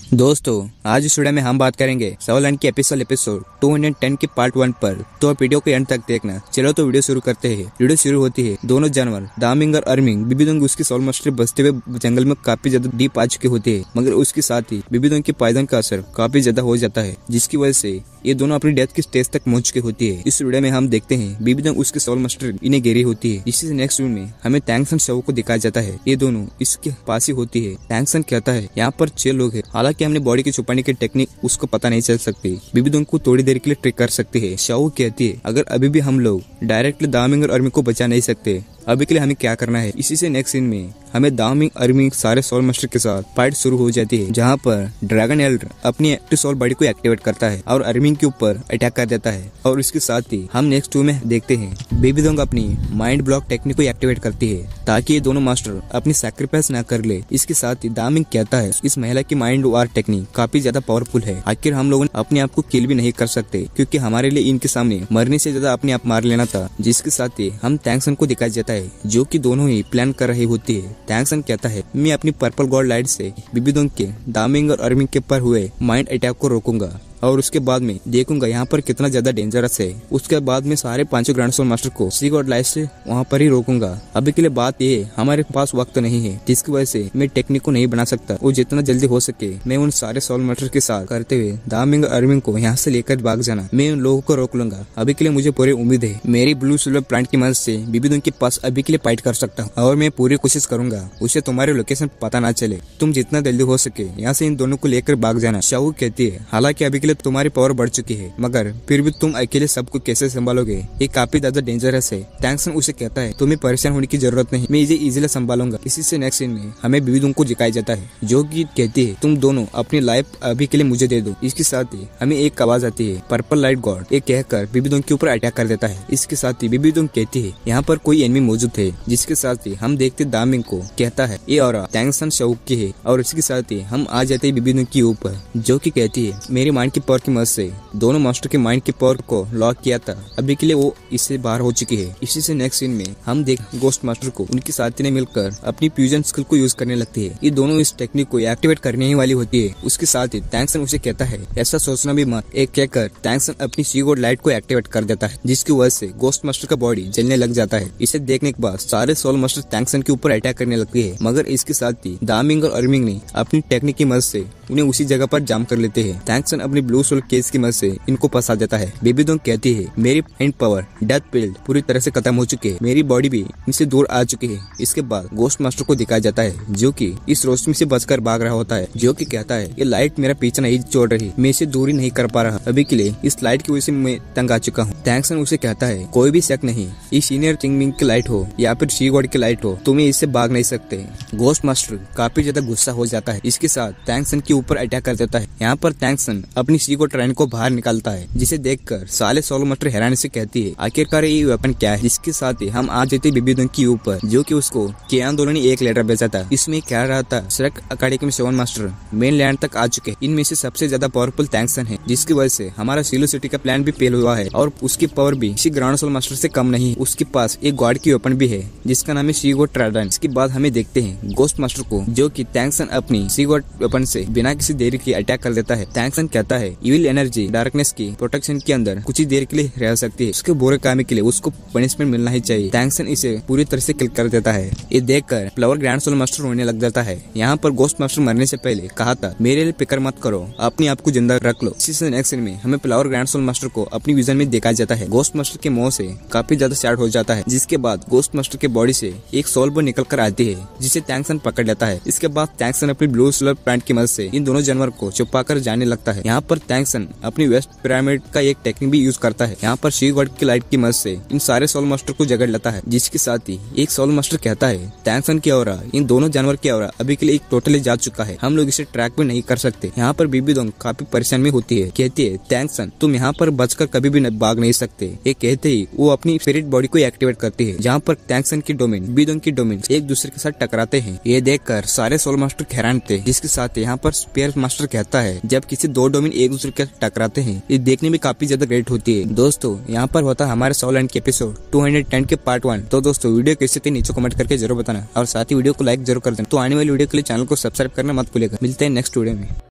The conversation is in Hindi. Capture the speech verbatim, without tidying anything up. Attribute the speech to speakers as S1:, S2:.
S1: दोस्तों आज इस वीडियो में हम बात करेंगे सोलैंड की एपिसोड एपिसोड दो सौ दस के पार्ट वन पर। तो वीडियो को एंड तक देखना। चलो तो वीडियो शुरू करते हैं। वीडियो शुरू होती है दोनों जानवर दामिंग और अर्मिंग बिबिदोंग उसकी सोल मास्टर बसते हुए जंगल में काफी ज्यादा डीप आ चुके होते हैं, मगर उसके साथ ही बिबिदोंग की पायदान का असर काफी ज्यादा हो जाता है, जिसकी वजह से ये दोनों अपनी डेथ की स्टेज तक पहुंच चुकी होती है। इस वीडियो में हम देखते हैं बिबिदोंग उसके सोल मास्टर इन्हें घेरी होती है। इसी से नेक्स्ट वीडियो में हमें टैंक्सन शव को दिखाया जाता है। ये दोनों इसके पास ही होती है। टैंक्सन कहता है यहाँ पर छह लोग हैं, हालांकि हमने बॉडी की छुपाने की टेक्निक उसको पता नहीं चल सकती। बिबिदोंग को थोड़ी देर के लिए ट्रिक कर सकती है। शाओ कहती है अगर अभी भी हम लोग डायरेक्टली दामिंग और अर्मिंग को बचा नहीं सकते, अभी के लिए हमें क्या करना है। इसी से नेक्स्ट सीन में हमें दामिंग अर्मिंग सारे सोल मास्टर के साथ फाइट शुरू हो जाती है, जहाँ पर ड्रैगन एल्डर अपनी एक्टिव सोल बॉडी को एक्टिवेट करता है और अर्मिंग के ऊपर अटैक कर देता है। और इसके साथ ही हम नेक्स्ट टू में देखते हैं बिबिदोंग अपनी माइंड ब्लॉक टेक्निक को एक्टिवेट करती है ताकि ये दोनों मास्टर अपनी सैक्रिफाइस ना कर ले। इसके साथ ही दामिंग कहता है इस महिला की माइंड वार टेक्निक काफी ज्यादा पावरफुल है, आखिर हम लोग अपने आप को किल भी नहीं कर सकते क्योंकि हमारे लिए इनके सामने मरने से ज्यादा अपने आप मार लेना था। जिसके साथ ही हम टैंक्सन को दिखाया जाता है जो कि दोनों ही प्लान कर रही होती है। टैंक्सन कहता है मैं अपनी पर्पल गॉड लाइट से बिबिदोंग के दामिंग और अर्मिंग के पर हुए माइंड अटैक को रोकूंगा और उसके बाद में देखूंगा यहाँ पर कितना ज्यादा डेंजरस है। उसके बाद में सारे पांचों ग्रैंड सोल मास्टर को सी गॉड लाइट से वहाँ पर ही रोकूंगा। अभी के लिए बात ये है हमारे पास वक्त नहीं है, जिसकी वजह से मैं टेक्निक को नहीं बना सकता और जितना जल्दी हो सके मैं उन सारे सोल मास्टर के साथ करते हुए दामिंग और अर्मिंग को यहाँ से लेकर भाग जाना। मैं उन लोगों को रोक लूंगा। अभी के लिए मुझे पूरी उम्मीद है मेरी ब्लू सिल्वर प्लांट की मदद से बिबिदोंग के पास अभी के लिए फाइट कर सकता हूँ और मैं पूरी कोशिश करूंगा उसे तुम्हारे लोकेशन पता ना चले। तुम जितना जल्दी हो सके यहाँ से इन दोनों को लेकर भाग जाना। शाओ कहती है हालांकि अभी के लिए तुम्हारी पावर बढ़ चुकी है, मगर फिर भी तुम अकेले सबको कैसे संभालोगे, ये काफी ज्यादा डेंजरस है। टैंक्सन उसे कहता है तुम्हें परेशान होने की जरूरत नहीं, मैं इसे इजीली संभालूंगा। इसी से नेक्स्ट सीन में हमें बिबिदोंग को दिखाया जाता है जो कि कहती है तुम दोनों अपनी लाइफ अभी के लिए मुझे दे दो। इसके साथ ही हमें एक आवाज आती है पर्पल लाइट गॉड, ये कहकर बिबिदोंग के ऊपर अटैक कर देता है। इसके साथ ही बिबिदोंग कहती है यहाँ पर कोई एनिमी मौजूद है। जिसके साथ ही हम देखते दामिंग को कहता है ये और टैंक्सन शव की है और इसके साथ ही हम आ जाते हैं बिबिदोंग के ऊपर जो की कहती है मेरी माइंड की पावर की मदद से दोनों मास्टर के माइंड की पावर को लॉक किया था, अभी के लिए वो इससे बाहर हो चुकी है। इसी से नेक्स्ट सीन में हम देख गोस्ट मास्टर को उनकी साथी ने मिलकर अपनी फ्यूजन स्किल को यूज करने लगती है। ये दोनों इस टेक्निक को एक्टिवेट करने ही वाली होती है। उसके साथ ही टैंक्सन उसे कहता है ऐसा सोचना भी मत। एक कहकर टैंक्सन अपनी सी गॉड लाइट को एक्टिवेट कर देता है, जिसकी वजह से गोस्ट मास्टर का बॉडी जलने लग जाता है। इसे देखने के बाद सारे सोल मास्टर टैंक्सन के ऊपर अटैक करने लगती है, मगर इसके साथ ही दामिंग और अर्मिंग ने अपनी टेक्निक की मदद से उन्हें उसी जगह पर जाम कर लेते हैं। टैंक्सन अपनी ब्लू सोल केस की मदद से इनको फंसा देता है। बिबिदोंग कहती है मेरी माइंड पावर डेथ फील्ड पूरी तरह से खत्म हो चुकी है, मेरी बॉडी भी इनसे दूर आ चुकी है। इसके बाद गोस्ट मास्टर को दिखाया जाता है जो कि इस रोशनी से बचकर भाग रहा होता है, जो कि कहता है ये लाइट मेरा पीछा नहीं छोड़ रही, मैं इसे दूरी नहीं कर पा रहा। अभी के लिए इस लाइट की वजह से मैं तंग आ चुका हूँ। टैंक्सन उसे कहता है कोई भी शक नहीं, ये सीनियर चिंगमिंग की लाइट हो या फिर शी गॉड की लाइट हो, तुम्हें इससे भाग नहीं सकते। गोस्ट मास्टर काफी ज्यादा गुस्सा हो जाता है। इसके साथ टैंक्सन के ऊपर अटैक कर देता है। यहाँ पर टैंक्सन अपनी शी गॉड ट्रेन को बाहर निकालता है, जिसे देखकर साले सोल मास्टर हैरानी से कहती है आखिरकार ये वेपन क्या है। जिसके साथ ही हम आ जाते बिबिदोंग के ऊपर जो कि उसको के आंदोलन ने एक लेटर भेजा था। इसमें क्या रहा था श्रेक अकाडेमी में सेवन मास्टर मेन लैंड तक आ चुके। इनमें से सबसे ज्यादा पावरफुल टैंक्सन है, जिसकी वजह से हमारा सिलो सिटी का प्लान भी फेल हुआ है और उसकी पावर भी किसी ग्राउंड सोल मास्टर से कम नहीं। उसके पास एक गॉड की वेपन भी है जिसका नाम है शी गॉड ट्राइडेंट। इसके बाद हमें देखते हैं गोस्ट मास्टर को जो कि टैंक्सन अपनी शी गॉड वेपन से बिना किसी देरी के अटैक कर देता है। टैंक्सन कहता है इविल एनर्जी डार्कनेस की प्रोटेक्शन के अंदर कुछ ही देर के लिए रह सकती है, उसके बुरे काम के लिए उसको पनिशमेंट मिलना ही चाहिए। टैंक्सन इसे पूरी तरह से किल कर देता है। ये देखकर फ्लावर ग्रैंड सोल मास्टर रोने लग जाता है। यहाँ पर गोस्ट मास्टर मरने से पहले कहा था मेरे लिए फिक्र मत करो, अपने आप को जिंदा रख लो। इसी से नेक्स्ट सीन में हमें फ्लावर ग्रैंड सोल मास्टर को अपनी विजन में देखा जाता है। गोस्ट मास्टर के मुंह से काफी ज्यादा स्टार्ट हो जाता है, जिसके बाद गोस्ट मास्टर के बॉडी से एक सोल बॉल निकल कर आती है जिसे टैंक्सन पकड़ लेता है। इसके बाद टैंक्सन अपनी ब्लू सिल्वर प्लांट की मदद से इन दोनों जानवर को छुपा कर जाने लगता है। यहाँ पर टैंक्सन अपनी वेस्ट पिरामिड का एक टेक्निक भी यूज करता है। यहाँ पर शी गॉड की लाइट की मदद से इन सारे सोल मास्टर को जगड़ लेता है। जिसके साथ ही एक सोल मास्टर कहता है टैंक्सन की ऑरा इन दोनों जानवर की ऑरा अभी के लिए एक टोटली जा चुका है, हम लोग इसे ट्रैक भी नहीं कर सकते। यहाँ पर बिबिदोंग काफी परेशान में होती है, कहती है टैंक्सन तुम यहाँ पर बचकर कभी भी भाग नहीं सकते। ये कहते ही वो अपनी स्पिरिट बॉडी को एक्टिवेट करती है, जहाँ पर टैंक्सन की डोमेन बिबिदोंग की डोमेन एक दूसरे के साथ टकराते हैं। ये देखकर सारे सोल मास्टर हैरान थे। जिसके साथ यहाँ पर स्पेयर मास्टर कहता है जब किसी दो डोमेन एक दूसरे के टकराते हैं ये देखने में काफी ज्यादा ग्रेट होती है। दोस्तों यहाँ पर होता है हमारे सोलैंड के एपिसोड दो सौ दस के पार्ट वन। तो दोस्तों वीडियो कैसे थे नीचे कमेंट करके जरूर बताना और साथ ही वीडियो को लाइक जरूर कर देना। तो आने वाली वीडियो के लिए चैनल को सब्सक्राइब करना मत भूलिएगा। मिलते हैं नेक्स्ट वीडियो में।